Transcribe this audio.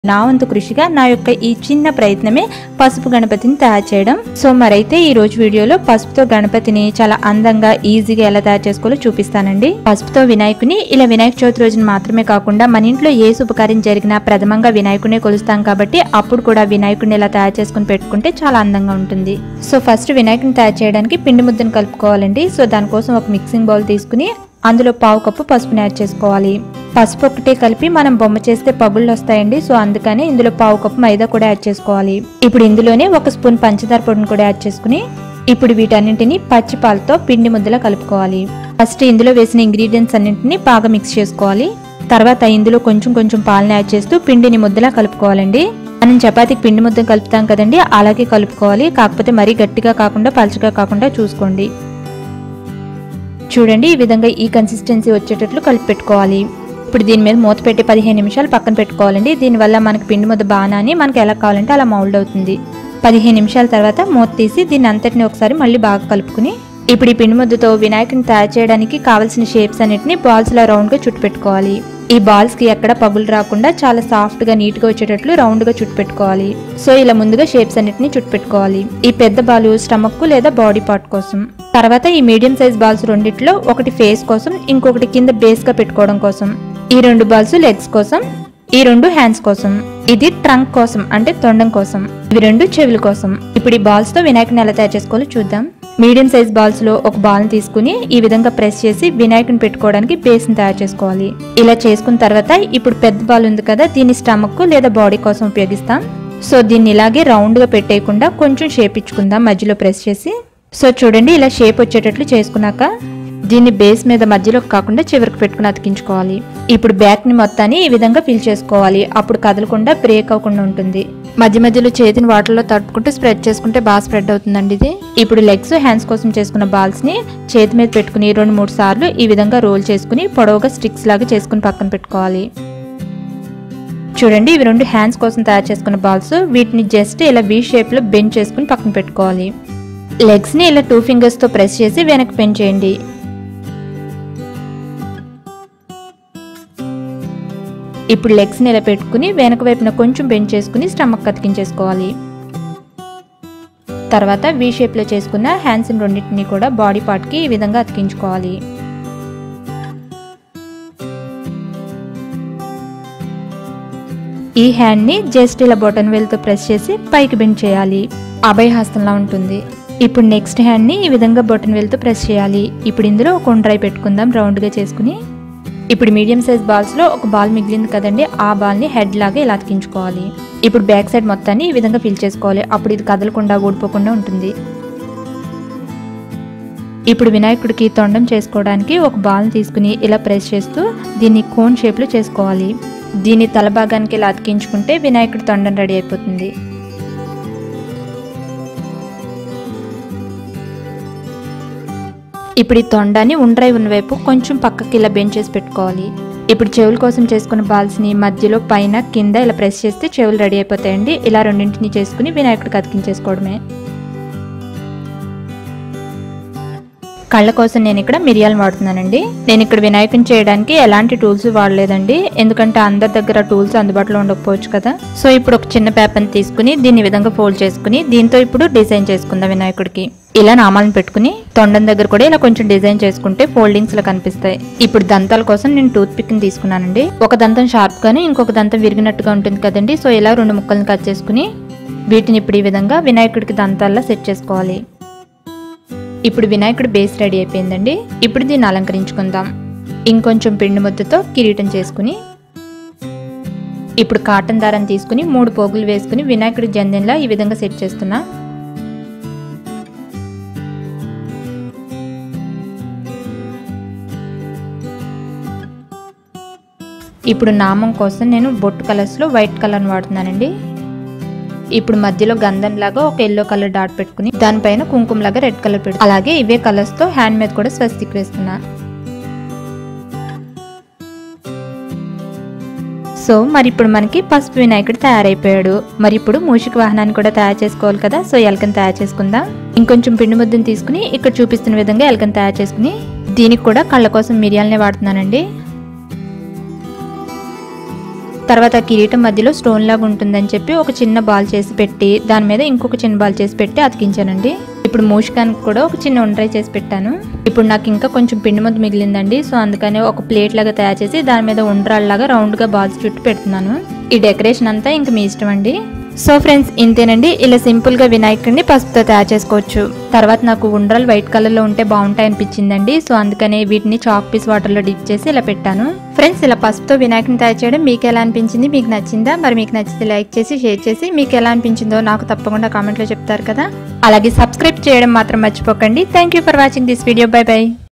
నా వంతు కృషిగా నా యొక్క ఈ చిన్న ప్రయత్నమే పసుపు గణపతిని తయారు చేయడం. సో మరైతే ఈ రోజు వీడియోలో పసుపుతో గణపతిని చాలా అందంగా ఈజీగా ఎలా తయారు చేసుకోవాలో చూపిస్తానండి. పసుపుతో వినాయకుని ఇలా వినాయక చవితి రోజున మాత్రమే కాకుండా మన ఇంట్లో ఏ శుభకార్యం జరిగినా ప్రథమంగా వినాయకుడిని కొలుస్తాం కాబట్టి అప్పుడు కూడా వినాయకుడిని ఇలా తయారు చేసుకుని పెట్టుకుంటే చాలా అందంగా ఉంటుంది. సో ఫస్ట్ వినాయకుడిని తయారు చేయడానికి పిండి ముద్దను కలుపుకోవాలండి. సో దానికోసం ఒక మిక్సింగ్ బౌల్ తీసుకుని అందులో పావు కప్పు పసుపుని యాడ్ చేసుకోవాలి. పసుపు ఒకటే కలిపి మనం బొమ్మ చేస్తే పగుళ్ళు వస్తాయండి. సో అందుకని ఇందులో పావు కప్పు మైదా కూడా యాడ్ చేసుకోవాలి. ఇప్పుడు ఇందులోనే ఒక స్పూన్ పంచదార పొడిని కూడా యాడ్ చేసుకుని ఇప్పుడు వీటన్నింటినీ పచ్చి పాలతో పిండి ముద్దలా కలుపుకోవాలి. ఫస్ట్ ఇందులో వేసిన ఇంగ్రీడియంట్స్ అన్నింటినీ బాగా మిక్స్ చేసుకోవాలి. తర్వాత ఇందులో కొంచెం కొంచెం పాలను యాడ్ చేస్తూ పిండిని ముద్దలా కలుపుకోవాలండి. మనం చపాతీకి పిండి ముద్దను కలుపుతాం కదండి, అలాగే కలుపుకోవాలి. కాకపోతే మరీ గట్టిగా కాకుండా పలుచగా కాకుండా చూసుకోండి. చూడండి, ఈ విధంగా ఈ కన్సిస్టెన్సీ వచ్చేటట్లు కలిపి పెట్టుకోవాలి. ఇప్పుడు దీని మీద మూత పెట్టి 15 నిమిషాలు పక్కన పెట్టుకోవాలండి. దీనివల్ల మనకి పిండి ముద్ద బాగానే మనకి ఎలా కావాలంటే అలా మౌల్డ్ అవుతుంది. 15 నిమిషాల తర్వాత మూత తీసి దీన్ని అంతటిని ఒకసారి మళ్ళీ బాగా కలుపుకుని ఇప్పుడు ఈ పిండి ముద్దతో వినాయకుని తయారు చేయడానికి కావాల్సిన షేప్స్ అన్నిటిని బాల్స్ లా రౌండ్ గా చుట్టు పెట్టుకోవాలి. ఈ బాల్స్ కి ఎక్కడ పగులు రాకుండా చాలా సాఫ్ట్ గా నీట్ గా వచ్చేటట్లు రౌండ్ గా చుట్టు పెట్టుకోవాలి. సో ఇలా ముందుగా షేప్స్ అన్నిటిని చుట్టు పెట్టుకోవాలి. ఈ పెద్ద బాలు స్టమక్ లేదా బాడీ పార్ట్ కోసం, తర్వాత ఈ మీడియం సైజ్ బాల్స్ రెండిట్లో ఒకటి ఫేస్ కోసం, ఇంకొకటి కింద బేస్ గా పెట్టుకోవడం కోసం, ఈ 2 బాల్స్ లెగ్స్ కోసం, ఈ 2 హ్యాండ్స్ కోసం, ఇది ట్రంక్ కోసం అంటే తొండం కోసం, ఇవి 2 చెవుల కోసం. ఇప్పుడు ఈ బాల్స్ తో వినాయకుని ఎలా తయారు చేసుకోవాలో చూద్దాం. మీడియం సైజ్ బాల్స్ లో ఒక బాల్ ని తీసుకుని ఈ విధంగా ప్రెస్ చేసి వినాయకుని పెట్టుకోవడానికి బేస్ ని తయారు చేసుకోవాలి. ఇలా చేసుకున్న తర్వాత ఇప్పుడు పెద్ద బాల్ ఉంది కదా, దీన్ని స్టమక్ లేదా బాడీ కోసం ఉపయోగిస్తాం. సో దీన్ని ఇలాగే రౌండ్ గా పెట్టేయకుండా కొంచెం షేప్ ఇచ్చుకుందాం మధ్యలో ప్రెస్ చేసి. సో చూడండి, ఇలా షేప్ వచ్చేటట్లు చేసుకున్నాక దీన్ని బేస్ మీద మధ్యలోకి కాకుండా చివరికి పెట్టుకుని అతికించుకోవాలి. ఇప్పుడు బ్యాక్ ని మొత్తాన్ని ఈ విధంగా ఫిల్ చేసుకోవాలి. అప్పుడు కదలకుండా బ్రేక్ అవ్వకుండా ఉంటుంది. మధ్య మధ్యలో చేతిని వాటర్లో తడుపుకుంటూ స్ప్రెడ్ చేసుకుంటే బాగా స్ప్రెడ్ అవుతుందండి ఇది. ఇప్పుడు లెగ్స్ హ్యాండ్స్ కోసం చేసుకున్న బాల్స్ ని చేతి మీద పెట్టుకుని 2-3 సార్లు ఈ విధంగా రోల్ చేసుకుని పొడవుగా స్టిక్స్ లాగా చేసుకుని పక్కన పెట్టుకోవాలి. చూడండి, ఇవి 2 హ్యాండ్స్ కోసం తయారు చేసుకున్న బాల్స్. వీటిని జస్ట్ ఇలా వీ షేప్ లో బెండ్ చేసుకుని పక్కన పెట్టుకోవాలి. లెగ్స్ ని ఇలా 2 ఫింగర్స్ తో ప్రెస్ చేసి వెనక్కి బెండ్ చేయండి. ఇప్పుడు లెగ్స్ ని ఇలా పెట్టుకుని వెనక వైపున కొంచెం బెండ్ చేసుకుని స్టమక్ అతికించేసుకోవాలి. తర్వాత వీ షేప్ లో చేసుకున్న హ్యాండ్స్ రెండింటిని కూడా బాడీ పార్ట్ కి ఈ విధంగా అతికించుకోవాలి. ఈ హ్యాండ్ ని జస్ట్ ఇలా బొటన్ వేల్ తో ప్రెస్ చేసి పైకి బెండ్ చేయాలి. అభయహస్తంలా ఉంటుంది. ఇప్పుడు నెక్స్ట్ హ్యాండ్ ని ఈ విధంగా బొటన్ వేల్ తో ప్రెస్ చేయాలి. ఇప్పుడు ఇందులో ఒక ఉండ్రాయి పెట్టుకుందాం రౌండ్ గా చేసుకుని. ఇప్పుడు మీడియం సైజ్ బాల్స్ లో ఒక బాల్ మిగిలింది కదండి, ఆ బాల్ ని హెడ్ లాగా ఇలా అతికించుకోవాలి. ఇప్పుడు బ్యాక్ సైడ్ మొత్తాన్ని ఈ విధంగా ఫిల్ చేసుకోవాలి. అప్పుడు ఇది కదలకుండా ఊడిపోకుండా ఉంటుంది. ఇప్పుడు వినాయకుడికి తొండం చేసుకోవడానికి ఒక బాల్ ని తీసుకుని ఇలా ప్రెస్ చేస్తూ దీన్ని కోన్ షేప్ లో చేసుకోవాలి. దీన్ని తల భాగానికి ఇలా అతికించుకుంటే వినాయకుడి తొండం రెడీ అయిపోతుంది. ఇప్పుడు ఈ తొండాన్ని ఉండ్రాయి ఉన్న వైపు కొంచెం పక్కకి ఇలా బెండ్ చేసి పెట్టుకోవాలి. ఇప్పుడు చెవుల కోసం చేసుకున్న బాల్స్ ని మధ్యలో పైన కింద ఇలా ప్రెస్ చేస్తే చెవులు రెడీ అయిపోతాయండి. ఇలా రెండింటిని చేసుకుని వినాయకుడికి అతికించేసుకోవడమే. కళ్ళ కోసం నేను ఇక్కడ మిరియాలు వాడుతున్నానండి. నేను ఇక్కడ వినాయకుని చేయడానికి ఎలాంటి టూల్స్ వాడలేదండి, ఎందుకంటే అందరి దగ్గర టూల్స్ అందుబాటులో ఉండకపోవచ్చు కదా. సో ఇప్పుడు ఒక చిన్న పేపర్ తీసుకుని దీన్ని విధంగా ఫోల్డ్ చేసుకుని దీంతో ఇప్పుడు డిజైన్ చేసుకుందాం వినాయకుడికి. ఇలా నామాలను పెట్టుకుని తొండం దగ్గర కూడా ఇలా కొంచెం డిజైన్ చేసుకుంటే ఫోల్డింగ్స్ లా కనిపిస్తాయి. ఇప్పుడు దంతాల కోసం నేను టూత్ పిక్ ని తీసుకున్నానండి. ఒక దంతం షార్ప్ గాను ఇంకొక దంతం విరిగినట్టుగా ఉంటుంది కదండి. సో ఇలా 2 ముక్కలను కట్ చేసుకుని వీటిని ఇప్పుడు ఈ విధంగా వినాయకుడికి దంతాల్లో సెట్ చేసుకోవాలి. ఇప్పుడు వినాయకుడి బేస్ రెడీ అయిపోయిందండి. ఇప్పుడు దీన్ని అలంకరించుకుందాం. ఇంకొంచెం పిండి ముద్దతో కిరీటం చేసుకుని ఇప్పుడు కాటన్ దారాన్ని తీసుకుని 3 పోగులు వేసుకుని వినాయకుడి జందెంలా ఈ విధంగా సెట్ చేస్తున్నా. ఇప్పుడు నామం కోసం నేను బొట్టు కలర్స్ లో వైట్ కలర్ వాడుతున్నానండి. ఇప్పుడు మధ్యలో గంధం లాగా ఒక ఎల్లో కలర్ డాట్ పెట్టుకుని దానిపైన కుంకుమ లాగా రెడ్ కలర్ పెట్టు. అలాగే ఇవే కలర్స్ తో హ్యాండ్ మీద కూడా స్వస్తిక్ వేస్తున్నా. సో మరి ఇప్పుడు మనకి పసుపు వినాయకుడు తయారైపోయాడు. మరి ఇప్పుడు మూషిక వాహనాన్ని కూడా తయారు చేసుకోవాలి కదా. సో ఎలకని తయారు చేసుకుందాం. ఇంకొంచెం పిండి ముద్దను తీసుకుని ఇక్కడ చూపిస్తున్న విధంగా ఎలకని తయారు చేసుకుని దీనికి కూడా కళ్ళ కోసం మిరియాలనే వాడుతున్నానండి. తర్వాత కిరీటం మధ్యలో స్టోన్ లాగా ఉంటుందని చెప్పి ఒక చిన్న బాల్ చేసి పెట్టి దాని మీద ఇంకొక చిన్న బాల్ చేసి పెట్టి అతికించానండి. ఇప్పుడు మూషికానికి కూడా ఒక చిన్న ఉండ్రాయి చేసి పెట్టాను. ఇప్పుడు నాకు ఇంకా కొంచెం పిండి ముద్ద మిగిలిందండి. సో అందుకని ఒక ప్లేట్ లాగా తయారు చేసి దాని మీద ఉండ్రాళ్ళలాగా రౌండ్ గా బాల్స్ చుట్టూ పెడుతున్నాను. ఈ డెకరేషన్ అంతా ఇంకా మీ ఇష్టం అండి. సో ఫ్రెండ్స్, ఇంతేనండి. ఇలా సింపుల్ గా వినాయకుడిని పసుపుతో తయారు చేసుకోవచ్చు. తర్వాత నాకు ఉండ్రాలు వైట్ కలర్ లో ఉంటే బాగుంటాయి అనిపించిందండి. సో అందుకనే వీటిని చాక్ పీస్ వాటర్ లో డిప్ చేసి ఇలా పెట్టాను. ఫ్రెండ్స్, ఇలా పసుపుతో వినాయకుడిని తయారు చేయడం మీకు ఎలా అనిపించింది? మీకు నచ్చిందా? మరి మీకు నచ్చితే లైక్ చేసి షేర్ చేసి మీకు ఎలా అనిపించిందో నాకు తప్పకుండా కామెంట్ లో చెప్తారు కదా. అలాగే సబ్స్క్రైబ్ చేయడం మాత్రం మర్చిపోకండి. Thank you for watching this video. Bye by.